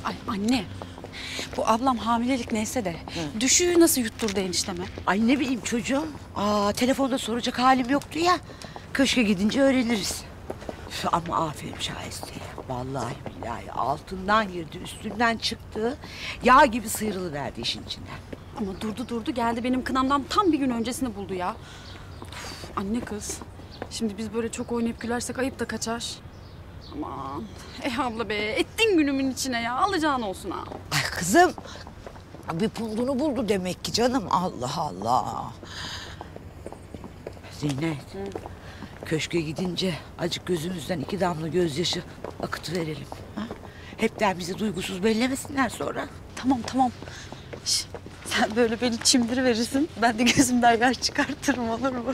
Ay anne, bu ablam hamilelik neyse de düşüğü nasıl yutturdu enişteme? Ay ne bileyim çocuğum. Telefonda soracak halim yoktu ya. Köşke gidince öğreniriz. Üf, ama aferin Şahiste. Vallahi billahi altından girdi, üstünden çıktı. Yağ gibi sıyrılıverdi işin içinden. Ama durdu geldi benim kınamdan tam bir gün öncesini buldu ya. Uf, anne kız, şimdi biz böyle çok oynayıp gülersek ayıp da kaçar. Aman, abla be, ettin günümün içine ya, alacağın olsun ha. Ay kızım. Bir bulduğunu buldu demek ki canım. Allah Allah. Zeynep. Köşke gidince acık gözümüzden 2 damla gözyaşı akıtıverelim. Ha? Hepten bizi duygusuz bellemesinler sonra. Tamam. Şş, sen böyle beni çimdiriverirsin, ben de gözümden yaş çıkartırım, olur mu?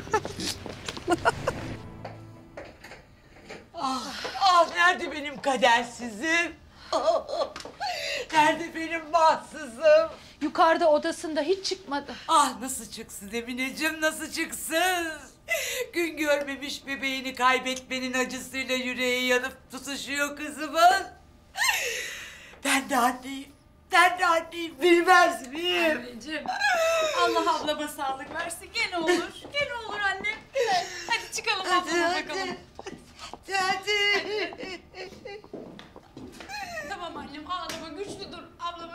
Nerede benim kadersizim? Nerede benim bahtsızım? Yukarıda odasında hiç çıkmadı. Nasıl çıksın Emineciğim, nasıl çıksın? Gün görmemiş bebeğini kaybetmenin acısıyla yüreği yanıp tutuşuyor kızımın. Ben de anneyim, bilmez miyim? Anneciğim, Allah ablama sağlık versin, gene olur annem. Hadi çıkalım ablama bakalım. Hadi. Tamam annem, ağlama, güçlü dur. Ablama